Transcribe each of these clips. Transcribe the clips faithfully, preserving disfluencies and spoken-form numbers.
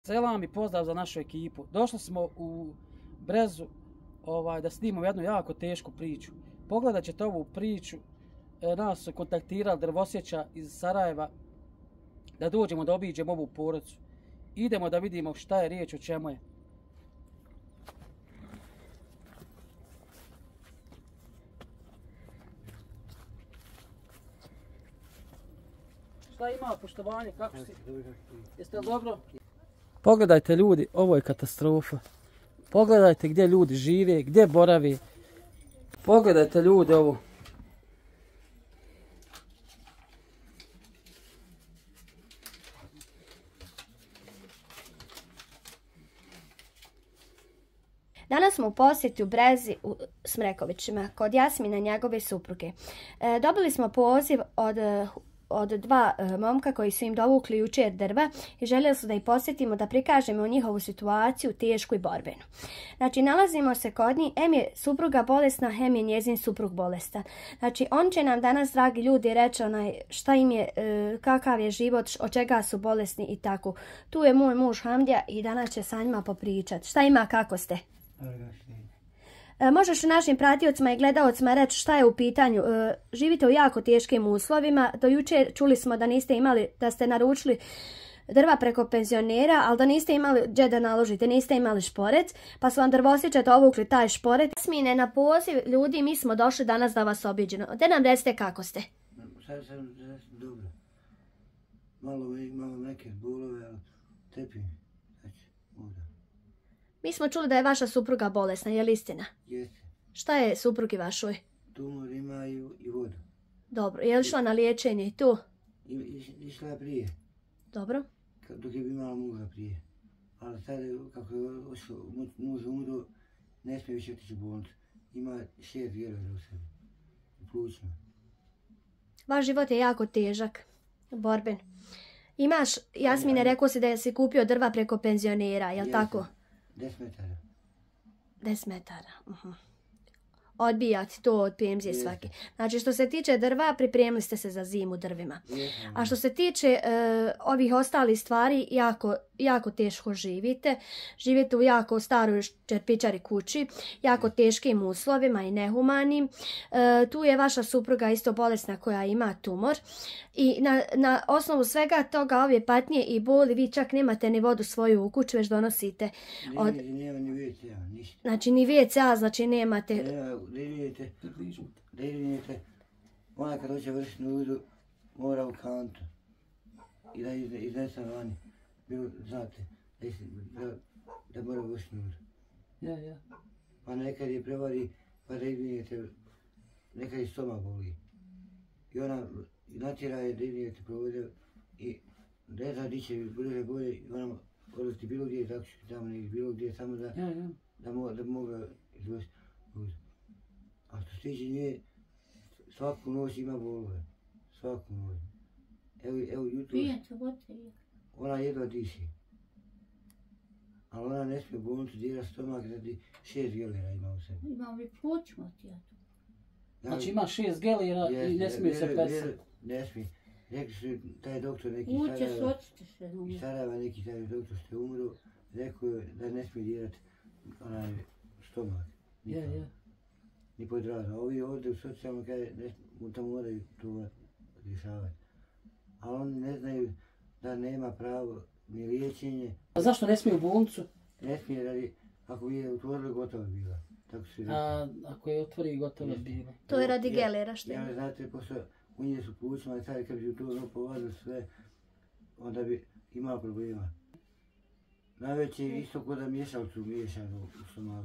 Selam i pozdrav za našu ekipu. Došli smo u Brezu ovaj, da snimamo jednu jako tešku priču. Pogledat ćete ovu priču. E, nas su kontaktirali drvosjeća iz Sarajeva da dođemo da obiđemo ovu porodicu. Idemo da vidimo šta je riječ, o čemu je. Šta ima, poštovanje, kako si? Jeste li dobro? Pogledajte ljudi, ovo je katastrofa. Pogledajte gdje ljudi žive, gdje borave. Pogledajte ljudi ovo. Danas smo u posjeti u Brezi u Smrekovićima kod Jasmina i njegove supruge. E, dobili smo poziv od od dva e, momka koji su im dovukli jučer drva i željeli su da ih posjetimo, da prikažemo njihovu situaciju tešku i borbenu. Znači, nalazimo se kod njih, em je supruga bolesna, em je njezin suprug bolestan. Znači, on će nam danas, dragi ljudi, reći onaj, šta im je, e, kakav je život, od čega su bolesni i tako. Tu je moj muž Hamdija i danas će sa njima popričati. Šta ima, kako ste? Možeš našim pratiocima i gledaocima reći šta je u pitanju? Živite u jako teškim uslovima. Do jučer čuli smo da niste imali, da ste naručili drva preko penzionera, ali da niste imali gdje da naložite, niste imali šporet, pa su vam drvosjeća dovukli taj šporet. Jasmine, na poziv ljudi, mi smo došli danas da vas obiđemo. Gdje nam recite kako ste? Sad sam dobro. Malo, malo neke bolove, ali tepim. Znači, možda. Mi smo čuli da je vaša supruga bolesna, je li istina? Jeste. Šta je suprugi vašoj? Tumor ima i, i vodu. Dobro, je li šla na liječenje i tu? I, iš, išla je prije. Dobro. Dok je imala muža prije. Ali sad, kako je ošlo, muž umro, ne smije više otići u bolnicu. Ima šest gelera u sebi. U plućima. Vaš život je jako težak. Borben. Imaš, Jasmine, rekao si da si kupio drva preko penzionera, je li tako? Deset metara. Deset metara. Uh-huh. Odbijati to od penzije svake. Znači, što se tiče drva, pripremili ste se za zimu drvima. A što se tiče uh, ovih ostalih stvari, jako, jako teško živite. Živite u jako staroj čerpičari kući, jako teškim uslovima i nehumanim. Uh, tu je vaša supruga isto bolesna koja ima tumor. I na, na osnovu svega toga, ove patnje i boli, vi čak nemate ni vodu svoju u kuću, već donosite. Od... Ne, nema ni ve ce a, ništa. Znači, ni ve ce a, znači nemate... Nema, da vidite, da vidite, ona kad hoće vršiti nudu, mora u kantu. I da iznese vani. Bilo, znate, da, da, da mora vršiti nudu. Ja, ja. Pa nekad je prevari, pa da vidite, nekad je stomak boli. I ona natjera je da idete provode i ne zna di će brže bolje i ona odleti bilo gdje, tako će tamo negdje bilo gdje, samo da, ja, ja. da, mo, da bi mogla izvesti nudu. A što se tiče nje, svaku noć ima bolove. Svaku noć. Evo, evo jutro, ona jedva diši. Ali ona ne smije u bolnicu dira stomak radi šest gelera ima u sebi. Imam li plućma ti ja tu? Znači ima šest gelera i ne smije se pesati. Ne smije. Rekli su taj doktor neki Uće sočite se. iz Sarajeva, neki taj doktor što je umro, rekao je da ne smije dirati onaj stomak. Ja, ja. Ni pod razno. Ovi ovdje u socijalnom kaže, tamo moraju to rješavati. Ali oni ne znaju da nema pravo ni liječenje. A zašto ne smije u bolnicu? Ne smije radi, ako bi je otvorili, gotovo bila. Tako su rekli. A ako je otvori, gotovo bila. To je radi gelera što je. Ja, znate, pošto u nje su plućima i sad kad bi to ono povadili sve, onda bi imao problema. Najveće je isto kod da mješalcu miješano u stomaku.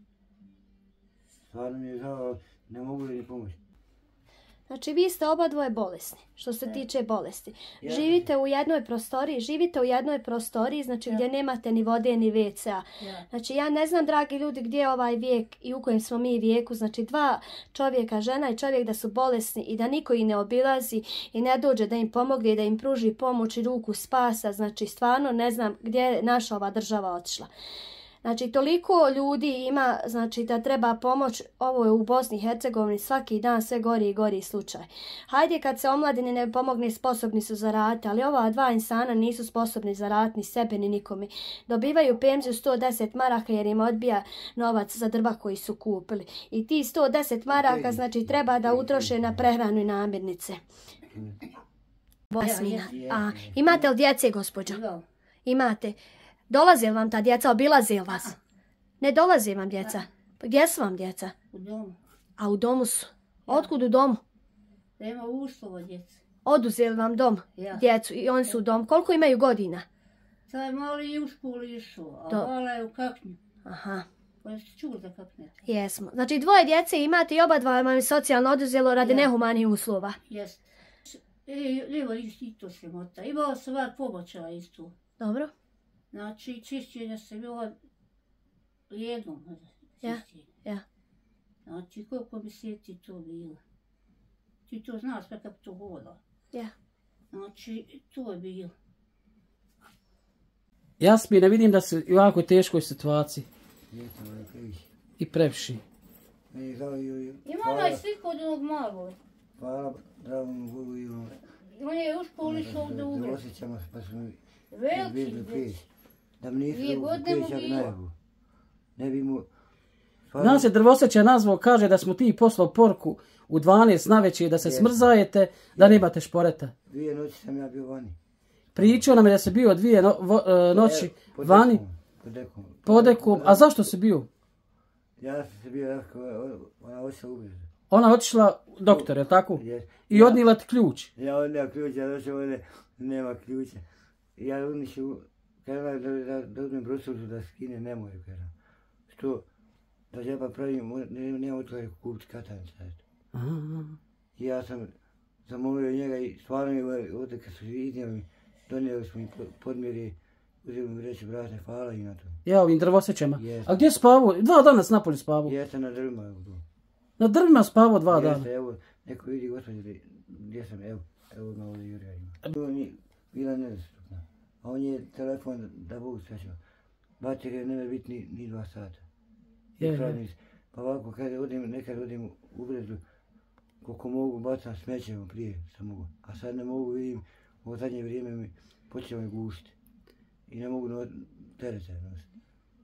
Stvarno mi je žao, ne mogu li ni pomoći. Znači, vi ste oba dvoje bolesni, što se tiče bolesti. Živite u jednoj prostoriji, živite u jednoj prostoriji, znači gdje nemate ni vode ni ve ce a. Znači, ja ne znam, dragi ljudi, gdje je ovaj vijek i u kojem smo mi vijeku. Znači, dva čovjeka, žena i čovjek da su bolesni i da niko ih ne obilazi i ne dođe da im pomogne, da im pruži pomoć i ruku spasa. Znači, stvarno ne znam gdje je naša ova država otišla. Znači, toliko ljudi ima, znači, da treba pomoć. Ovo je u Bosni i Hercegovini svaki dan sve gori i gori slučaj. Hajde kad se omladini ne pomogne, sposobni su za rad, ali ova dva insana nisu sposobni za rad ni sebe ni nikome. Dobivaju penziju sto deset maraka jer im odbija novac za drva koji su kupili. I ti sto deset maraka, znači, treba da utroše na prehranu i namirnice. Bosnina. A, imate li djece, gospođo? Imate. Dolaze li vam ta djeca, obilaze li vas? Ne dolaze vam djeca. Gdje su vam djeca? U domu. A u domu su? Otkud u domu? Nema uslova djece. Oduzeli vam dom, Ja. djecu i oni su u dom. Koliko imaju godina? Taj mali je u školu išao, a Do- mala je u kaknju. Aha, Pa jeste čuli da kaknete? jesmo. Znači dvoje djece imate i oba dva vam je socijalno oduzelo radi Ja. nehumanih uslova. Jest. E, evo i to se mota. Imao sam var pobačaja isto. Dobro? Znači, čišćenja se bilo jednom. Ja, čišćenje. ja. Znači, koliko mjeseci to bilo. Ti to znaš sve kako to voda. Ja. Znači, to je bilo. Jasmina, vidim da si u jako teškoj situaciji Jesam, ali previše. i previše. Meni žao i... i- Ima hvala- onaj sliku od onog malog. Hvala dragom Bogu i ono... On je u školu išao ovdje u Da Ugrad. osjećamo se, pa smo mi Veliki odvezli već. peć. Da mi nisu Dvije u godine mu peć, jak bilo. najbu. Ne bi mu... Stvarno- Nas je Drvoseća nazvao, kaže da smo ti poslao porku u dvanaest navečer da se Jesam. smrzajete, da nemate šporeta. Dvije noći sam ja bio vani. Pričao nam je da se bio dvije no, vo, e, noći E, pod vani, dekom, pod dekom. pod dekom. A zašto si bio? Ja sam se bio, rekao, ona ošla u Ugrad. Ona otišla doktor, je li tako? Jes. I odnijela ti ključ. Ja odnijela ključ, ja došao ovdje, nema ključa. I ja unišu, kada da, da, da uzmem brusovcu da skine, nemoj, kada. Što? Da ja pa pravim, ne, nema od toga kupiti katanicu. Aha. I ja sam zamolio njega i stvarno je ovdje kad su iznijeli, donijeli smo i podmjeri, uzeli mi reći, brate, hvala i na to. Ja, ovim Drvosećama. Jes. A gdje spavao? Dva dana si napolju spavao. Jeste na drvima je tu. Na drvima spavao dva dana. Jeste, evo, neko vidi gospođe gdje sam, evo, evo ga ovdje Jurija ima. To ni bila nedostupna. A on je telefon, da Bog srećao. Baterija ne može biti ni, ni dva sata. Je, je. Ispravni se. Pa ovako, kad odim, nekad odim u Brezu, koliko mogu bacam smećemo prije sam mogu. A sad ne mogu, vidim, u zadnje vrijeme mi počeo me gušiti. I ne mogu no, terete nositi.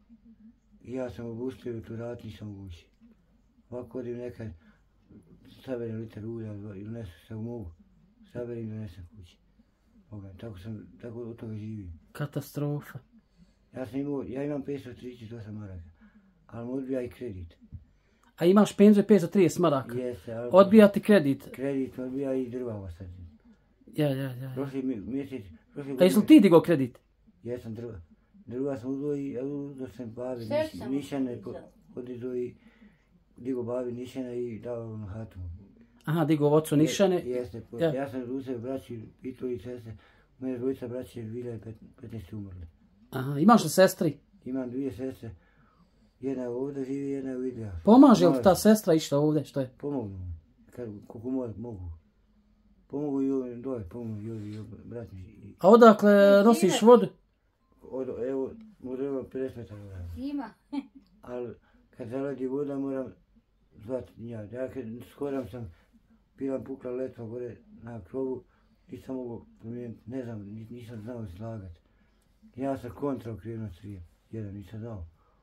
I ja sam ogustio i tu rat nisam ogušio. Ovako odim nekad, saberem liter ulja i donesu se u mogu. Saberem i donesem kući. Boga, tako sam, tako od toga živim. Katastrofa. Ja sam imao, ja imam petsto trideset osam maraka, ali mu odbija i kredit. A imaš penziju petsto trideset maraka. Jeste, ali... Odbija ti kredit. Kredit odbija i drva ostati. Ja, ja, ja. Prošli mi- mjesec, prošli A jesi li ti digao kredit? Jesam drva. Drva sam uzeo i uzeo sam babi Sve niš- sam nišane, po- uzeo. odizao i digo babi nišane i dao na hatu. Aha, digao ocu nišane. Jeste, po- Ja. ja sam uzeo braći, pitao i sestre, moje dvojica braće dvije tisuće petnaeste umrle. Aha, imaš li sestri? Imam dvije sestre, jedna ovdje živi, jedna je u Idlija. Pomaže li ti ta sestra išta ovdje? Što je? Pomognu mi, kad, koliko mo- mogu. Pomogu i ovim dole, pomogu i ovi bratni. I- A odakle nosiš vodu? Od, evo, možemo pedeset metara odavde. Ima. Ali kad zaladi voda moram zvati nja. Ja kad skoram sam, bila pukla letva gore na krovu, nisam mogao promijeniti, ne znam, nis- nisam znao slagati. Ja sam kontra okrenuo crijem, jedan nisam znao.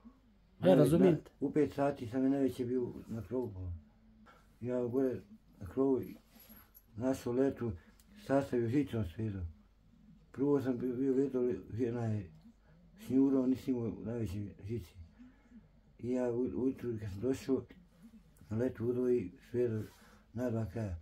Ja razumijem. Na- U pet sati sam je najveće bio na krovu. Ja gore na krovu našao letvu, sastavio žicom svezu. Prvo sam bio, bio vedo, jedna je šnjurao, nisam imao najveće žici. I ja u- ujutru kad sam došao, na letu udo i svezu na dva kraja.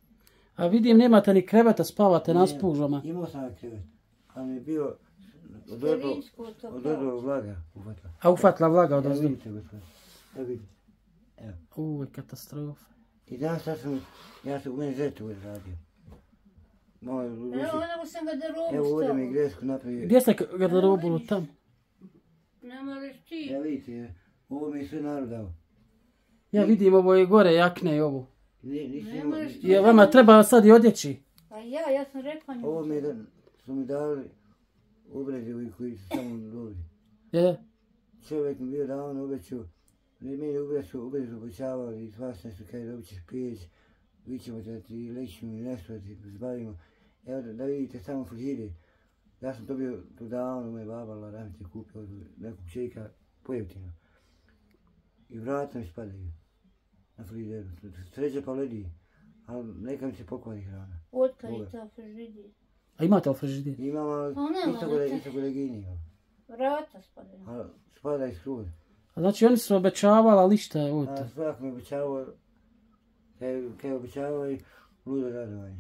A vidim, nemate ni kreveta, spavate na Ne, spužama. Imao sam krevet, ali mi je bio odozdo, Stevinsko to odozdo vlaga uhvatila. A ufatla vlaga od Evo ozdo. vidite, gospodine. Evo vidite. Evo. Uj, katastrofa. I danas sad sam, ja sam u meni zetu uvijek radio. Malo, Evo, više. nego sam ga da Evo robu ovdje mi stavio. gresku napravio. Gdje ste garderobu tamo? Nema li ti? Evo vidite, ovo mi je sve narod dao. Ja vidim ovo je gore jakne i ovo. Ni- Nisam Ne imao, možeš ti. Je, vama treba sad i odjeći. A ja, ja sam rekla nju. ovo mi je da, su mi dali obrazi ovi koji su samo dobri. Je. čovjek mi bio davno obećao, meni ubrzo ubrzo obećavali, svašta nešto, kaj dobit ćeš peć, vi ćemo da ti lećimo i nešto da ti zbavimo. Evo da, da vidite samo frižide. Ja sam to bio tu davno, moja baba Laramit je kupio od nekog čeka pojeftina. I vrata mi spadaju na frižideru. Sreće pa ledi, ali neka mi se pokvari hrana. Otkad je ta frižider? A imate li frižider? Imam, ali isto kod isto kod Legini imam. Vrata spadaju. Ali spada iz kruda. A znači oni su obećavali, ali ništa je ovo to. A svak mi obećavao, kaj je obećavao i ludo radovanje.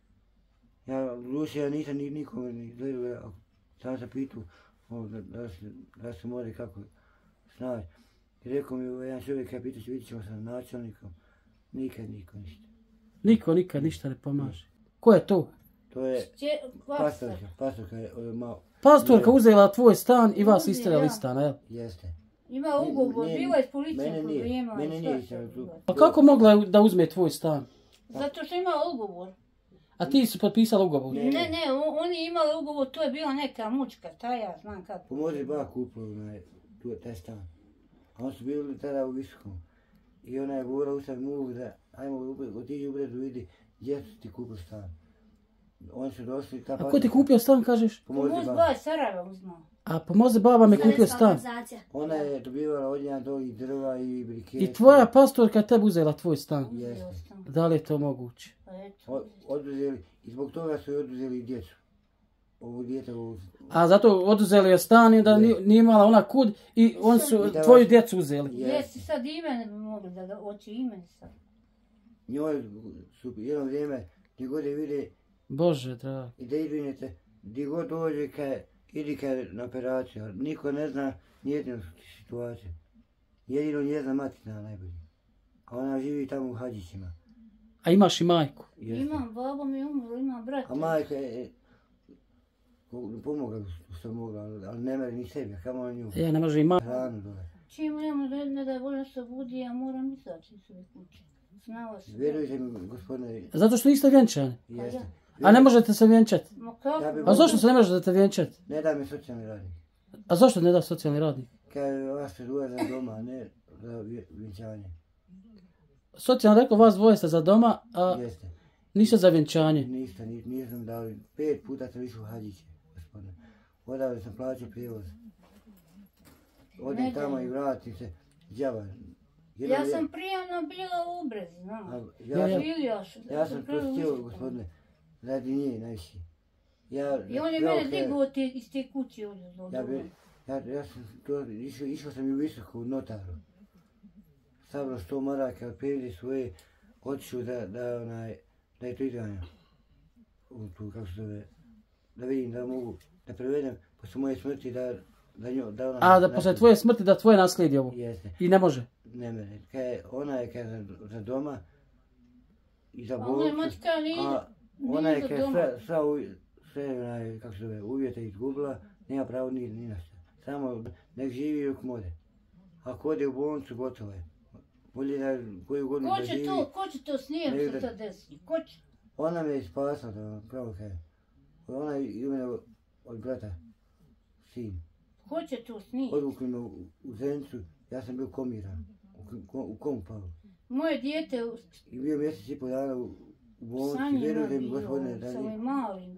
Ja, Lucija, ja nisam nikome ni gledao, sam se pitu da, da, se, da se more kako snaći. I rekao mi jedan čovjek, ja pitao ću, vidit ćemo sa načelnikom, nikad niko ništa. Niko nikad ništa ne pomaže. Ko je to? To je pastorka, pastorka je malo. Pastorka uzela tvoj stan i vas istrali iz stana, jel? Jeste. Ima ugovor, bila je s policijom problema. Mene nije išao tu. A kako mogla da uzme tvoj stan? Zato što ima ugovor. A ti su potpisali ugovor? Ne, ne, ne, oni imali ugovor, to je bila neka mučka, ta ja znam kako. Pomozi ba kupila onaj, tu taj stan. A oni su bili tada u Visokom. I ona je govorila u sad mugu da, ajmo otiđi u Brezu, vidi gdje su ti kupili stan. Oni su došli, ta pastorka. A ko ti kupio stan, kažeš? Pomozi ba, Sarajeva uznao. A pomozi baba me kupio stan. Ona je dobivala od njena do i drva i briketa. I tvoja pastorka tebi uzela tvoj stan. Jeste. Da li je to moguće? Oduzeli, i zbog toga su joj oduzeli i djecu. Ovu djeta, ovu... A zato oduzeli je stan i da nije imala ona kud i on su tvoju djecu uzeli. Jesi sad ime mogli da hoće ime sad. Njoj su jedno vrijeme, gdje god je vide... Bože, dragi. I da izvinite, gdje god dođe kaj, idi kaj na operaciju, niko ne zna nijednu situaciju. Jedino njezna mati zna najbolje. A ona živi tamo u Hadžićima. A imaš i majku? Jeste. Imam, babo mi umro, imam brata. A majka je pomogla što mogla, ali ne mere ni sebi, a kamo na nju. Ja, ne može i majku. Hranu dole. Čim imamo ne da volim se budi, ja moram izaći iz svoje kuće. Znala se. Vjerujte mi, gospodine. Zato što niste vjenčani? Jeste. A ne možete se vjenčati? Ma kako? Ja bi A zašto se ne možete vjenčati? Ne da mi socijalni radnik. A zašto ne da socijalni radnik? Kaj vas se dvoje za doma, a ne za vjenčanje. Socijalno rekao, vas dvoje ste za doma, a Jeste. niste za vjenčanje. Ništa, ni, nisam dao. Pet puta sam išao u Hadžiće, gospodine. Odavde sam plaćao prijevoz. Odim tamo i vratim se. Džaba. Ja sam prijavno bila u Brezi, znam. Ja, ja, ja, ja sam to htio, gospodine, radi nje najviše. Ja, I on je mene digao te, iz te kuće ovdje. Ja, bi, ja, ja sam to, išao, išao sam i u Visoku, u notaru. Stavno sto maraka, otpevili svoje, otišao da, da, onaj, da je to izganjao. U tu, kako se zove, da vidim da mogu, da prevedem posle moje smrti da, da nju, da ona... A, da posle tvoje smrti da tvoje naslijedi ovo? Jeste. I ne može? Ne mene, kaj, ona je kaj za, za doma i za bolnicu. A ona je mačka nije, ona je kaj sve, sve, uv, sve onaj, kako se zove, uvjete izgubila, nema pravo ni, ni na što. Samo nek živi dok može. Ako ode u bolnicu, gotovo je. Bolje da koju godinu da živi. To, ko će to snijem što to desi? Ko će? Ona me je spasla, da pravo kaj. Ona je mene od brata, sin. Ko će to snijem? Odvukli me u, u Zenicu, ja sam bio komiran. U, u komu pao. Moje dijete... I bio mjesec i pol dana u, u bolnici, vjerujte mi, gospodine, da nije. Sa malim.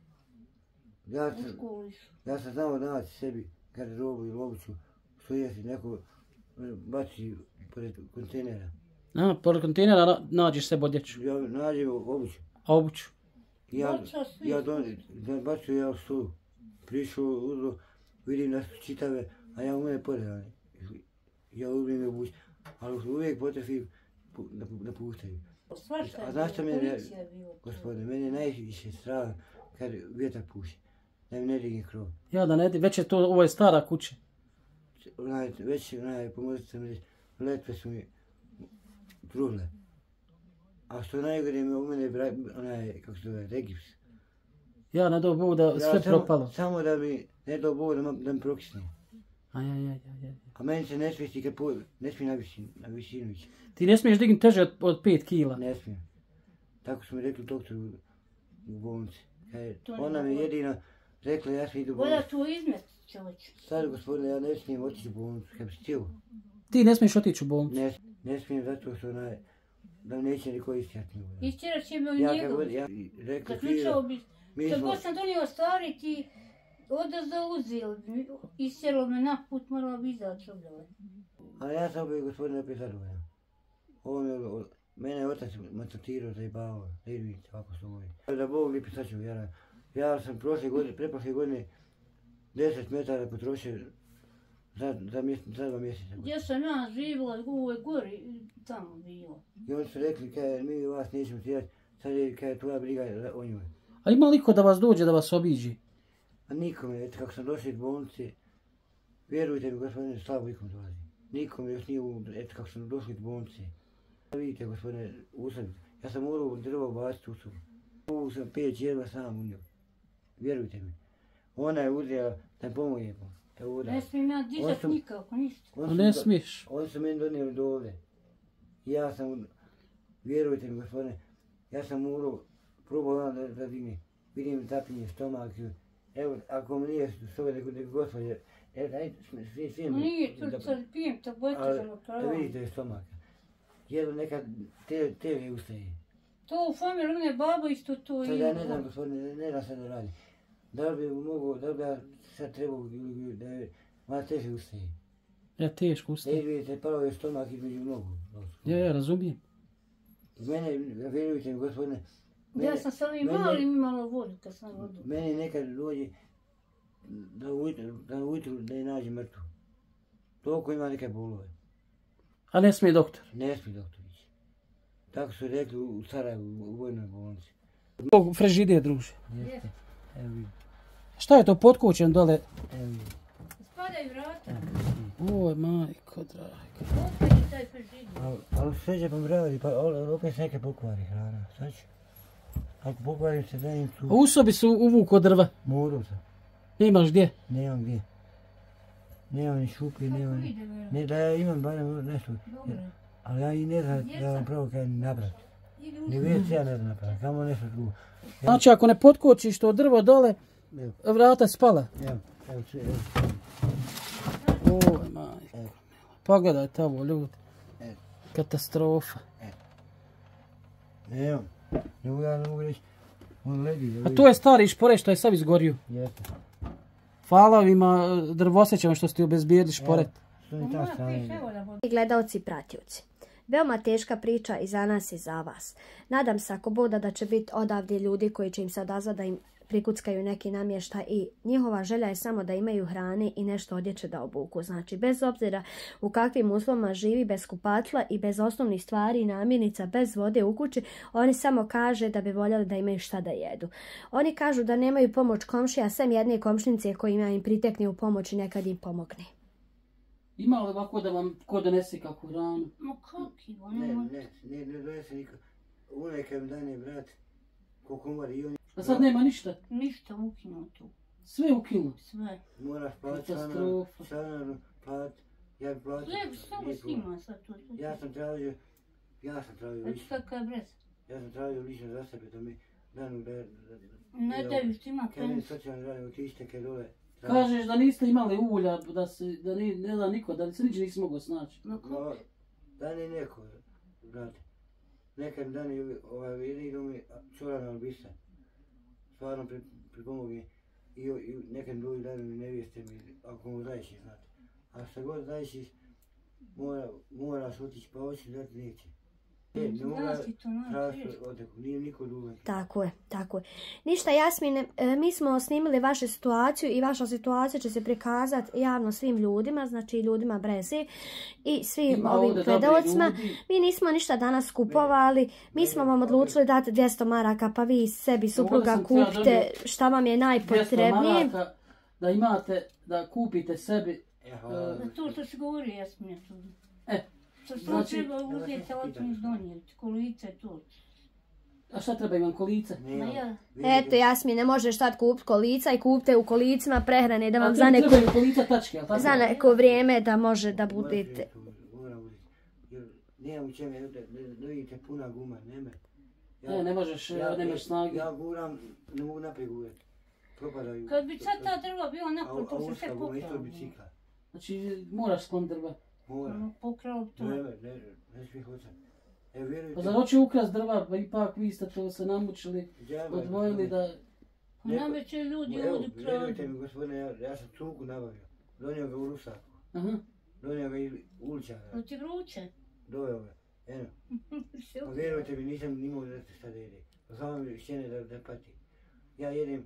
Ja sam, ja sam znao naći sebi garderobu ili obuću, što jesi neko baci pored kontejnera. A, pored kontejnera nađeš sebe odjeću? Ja nađem obuću. Obuću? Ja, ja don, bacio ja u stolu. Prišao, uzlo, vidim da su čitave, a ja u mene podredane. Ja ubim je obuću, ali uvijek potrefim da, da puštaju. A znaš što mene, gospodine, mene je najviše strah kad vjetar puši. Da mi ne digne krov. Ja da ne digne, već je to, ovo je stara kuća. Onaj, već, onaj, pomozite sam reći, letve su mi truhle. A što najgore mi u mene, onaj, kako se zove, regips. Ja ne do Bog da ja, sve samo, propalo. Samo da mi, ne do Bog da, da mi prokisne. Aj, aj, aj, aj, aj. A meni se ne smije kad po, ne smije na visinu, na visinu ići. Ti ne smiješ dignuti teže od, od pet kila? Ne smijem. Tako su mi rekli doktor u, u bolnici. Kaj, ona mi jedina rekla, ja sam idu u bolnicu. Voda tu izmet, čovječ. Sad, gospodine, ja ne smijem otići u bolnicu, kad bi htio. Ti ne smiješ otići u bolnicu. Ne, ne smijem zato što onaj, da neće niko istjati. Istjerat će me u Ja njegov. kad ja rekli Zaključao bi, mi kad smo, god sam donio stvari ti odazda uzeli. Istjeralo me na put, morala bi izaći ovdje. ali ja sam opet gospodine opet zadovoljan. Ovo me, o- mene je otac maltretirao, zajebavao, da vidite kako su moji. Da Bog lipi sačuva, ja, ja sam prošle godine, preprošle godine deset metara potrošio za, za, mjese, za dva mjeseca. Gdje sam ja živjela, u ovoj gori, tamo bilo. I oni su rekli, kaj, mi vas nećemo tirati, sad je kaj, tvoja briga o njoj. A ima li ko da vas dođe da vas obiđi? A nikome, eto kako sam došao iz bolnice, vjerujte mi, gospodine, slabo ikom dolazi. Nikome još nije, u, eto kako sam došao iz bolnice. Vidite, gospodine, usad, ja sam morao drvo baciti u sobu. Mogu sam peć jedva sam u njoj. Vjerujte mi. Ona je uzela da mi pomogne. Evo da. Ne smijem ja On dizat sam- nikako, ništa. On A su ne do- smiješ. Oni su meni donijeli do ovdje. Ja sam, vjerujte mi, gospodine, ja sam morao, probao vam da, da digne. Vidim tapinje stomak. Evo, ako mi nije s ove nego nego gospođe, evo, daj, svi, svi, Nije, tu sad pijem tablete za ali, da napravo. vidite je stomaka. Jedno nekad te, te mi ustaje. To u familiji mene baba isto to Sad i... ja ne znam, gospodine, ne, ne znam sad da radi. Da li bi mogao, da li bi ja sad trebao, da je, malo teže ustaje. Ja teško Ne ustaje. vidite, palo je stomak između nogu. Ja, ja razumijem. Mene, vjerujte mi, gospodine, Ja sam sa ovim mene- malim imala vodu kad sam vodu. meni nekad dođe da ujutru, da ujutru da je nađe mrtvu. Toliko ima neke bolove. A ne smije doktor. Ne smije doktorić. Tako su rekli u Sarajevu, u vojnoj bolnici. Ovo frižider, druže. Jeste. Evo vidi, Šta je to pod kućem dole? evo vidi. Spadaj vrata. Oj, majko draga. Opet je taj frižider. Ali, ali sve će pomraviti, pa ali opet se neke pokvari hrana. Sad ću. Ako pokvarim se dajem tu, A u sobi su uvuko drva. morao sam. Nemaš gdje. Nemam gdje. Nemam ni šuplje, nemam ni... Ide vrata. Ne, da ja imam barem nešto. Dobro. Ali ja i ne znam da vam pravo kaj ni napraviti. Ni već ja ne znam napraviti, kamo nešto drugo. Znači, ako ne potkočiš to drvo dole, Evo, vrata spala. evo, evo, sve, evo. Oj, majko. Evo. Pogledajte ovo, ljudi. Evo. Katastrofa. Evo, ne mogu ja ne mogu reći, on ledi. A to je stari šporet što je sav izgorio. Jeste. Hvala ovima drvosećama što ste obezbijedili šporet. Što ni ta strana. Evo da vodu. I gledalci i pratioci. Veoma teška priča i za nas i za vas. Nadam se ako Boda da će biti odavdje ljudi koji će im se odazvati da im prikuckaju neki namještaj i njihova želja je samo da imaju hrane i nešto odjeće da obuku. Znači, bez obzira u kakvim uslovima živi, bez kupatla i bez osnovnih stvari i namirnica, bez vode u kući, oni samo kaže da bi voljeli da imaju šta da jedu. Oni kažu da nemaju pomoć komšija, sem jedne komšnice kojima im pritekne u pomoć i nekad im pomogne. Ima li ovako da vam ko donese kakvu hranu? Ma kaki, Ne, ono... ne, ne, ne donese niko. Onaj kad mi dane brat, koliko mora i on A sad nema ništa. Ništa ukinuto. Sve ukinulo. Sve. moraš platiti Katastrofa. članarnu, plat, ja bi platio. Sve, samo lijepo. snima sad to. to- Ja sam tražio, ja sam tražio Već lično, kakav je brez. ja sam tražio lično za sebe da mi danu da, da, da Ne da- daju što ima Kad mi pensu. socijalni radi otište kad dole. traži- Kažeš da niste imali ulja, da se, da ni, ne da niko, da se niđe nisi mogao snaći. Ma kako? No, da ne neko, brate. Nekad dani ovaj jedino mi čorana albisa. Stvarno pri, pripomogne. I, i nekad drugi dani mi nevijeste mi, ako mu daješ znate. A šta god daješ, mora, moraš otići pa hoće da ti neće. E, ne mogu Znaš ti to, znaš, tražiti teško. oteku, nije niko dugan. Tako je, tako je. Ništa, Jasmine, e, mi smo snimili vašu situaciju i vaša situacija će se prikazati javno svim ljudima, znači ljudima Brezi i svim Ima ovim ovdje dobri gledalcima. ljudi. Mi nismo ništa danas kupovali, mi Ne, smo ne, vam opet. odlučili dati dvjesto maraka, pa vi sebi supruga sam htjela kupite donijeti šta vam je dvjesto najpotrebnije. maraka da imate, da kupite sebi. E, hvala. Da to što se govori, ja sam je to. E, To što znači- treba uzeti telefon iz donijeti, kolice to. a šta treba imam kolice? Ma Nema. ja, Vidite, Eto, Jasmine, možeš sad kupiti kolica i kupite u kolicima prehrane da A vam tebi za neko, trebaju kolica tačke, jel tako? za neko vrijeme da može da moraš budete. vidjeti, moram uzeti. Jer nemam u čemu, da, da, da vidite puna guma, nema. Ne, ne možeš, nemaš snage. Ja guram, ne mogu naprijed gurati. propadaju. Kad bi sad ta drva bila nakon, to se sve A uska guma isto pokralo. bicikla. Znači, moraš sklon drva. Mora. Ono, pokralo to. Ne, ne, ne, ne smije hoćati. Evo vjerujte. Pa zar hoće ukrast drva, pa ipak vi ste to se namučili, Džaba, odvojili da... Pa nama će ljudi Evo, ovdje vjerujte kradu. mi gospodine, ja, ja sam cuku nabavio. Donio ga u Rusaku. Aha. Donio ga iz uličara. Ali ti vruće? Doveo ga. Eno. Pa vjerujte mi, nisam imao da šta da jede. Pa samo mi štjene da, da pati. Ja jedem,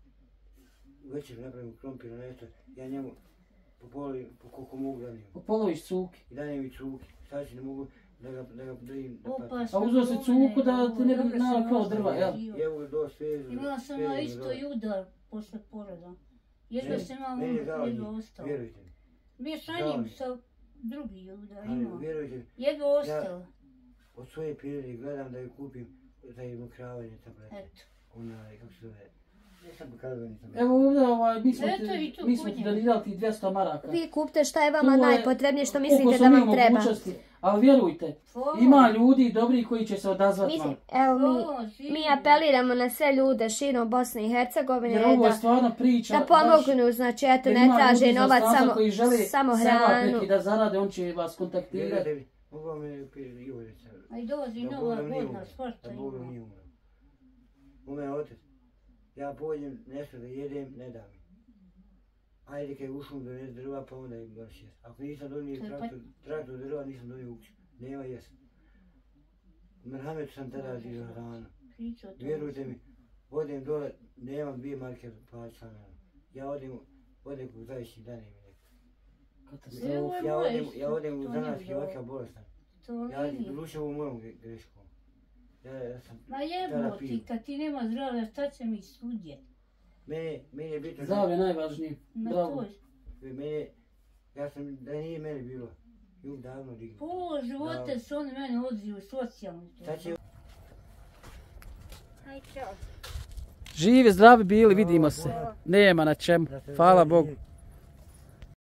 večer napravim krompir, nešto, ja njemu po poli, po koliko mogu danim. Popoloviš cuki. I danim i cuki. Sad će ne mogu da ga, da ga dajem da pati. Opasno. A uzeo si cuku da ti ne bi nalakao drva, jel? I evo ga do svezu. Imala sam ja isto i udar posle poroda. Jedva sam imala jedva ostalo. Vjerujte mi. Miješanjem sa drugi udar Ali imala. vjerujte mi, Jedva ostalo. od svoje prirode gledam da ju kupim za jednokravanje tablete. Eto. Onaj, kako se zove, nisam pokazao nisam. Evo ovdje, ovaj, mi smo Eto i ti, tu mi smo kod ti njega. donirali ti dvjesto maraka. Vi kupite šta je vama Tu je- najpotrebnije, što koliko mislite smo da mi vam u treba. mogućnosti. Ali vjerujte, Hvala. ima ljudi dobri koji će se odazvati Mislim, vam. evo mi, Hvala, sigurno. mi apeliramo na sve ljude širom Bosne i Hercegovine Jer ovo je da, stvarno priča. da pomognu, znači eto jer ne ima traže ljudi iz novac, inostranstva samo, koji žele samo seljak hranu. neki da zarade, on će vas kontaktirati. Vjerujte mi, mogu me piri Ivorica. A i dolazi Da nova Bog nam nije godina, umro. svašta Da Bog nam ima. nije umro. U mene otac, ja pođem nešto da jedem, ne da mi. Ajde kaj ušum donijeti drva, pa onda im doći jest. Ako nisam donio To je pa- traktor, traktor drva, nisam donio uopće. Nema jest. U Merhametu sam tada dizao hranu. Priča o tome. Vjerujte mi, odem dole, nemam dvije marke plaća članarinu. Ja odem, odem u zavišnji dan mi neko. Katastrofa. Evo je Ja moje odem, isto, ja odem u to nije zanatski dobro. ovakav bolestan. To Ja nije. doduše ovu mojom gre- greškom. Ja, ja sam, Ma tada jebno ti, piju. kad ti nema zdravlja, šta će mi studje? Mene, meni je bitno, Zdravlje je najvažnije. Na Bravo. to. mene, ja sam, da nije meni bilo, jug davno dignuo. Pola života Da. su oni mene odzivu socijalno. Sad će Aj, čao. Živi, zdravi bili, vidimo se. Nema na čemu. Hvala Bogu.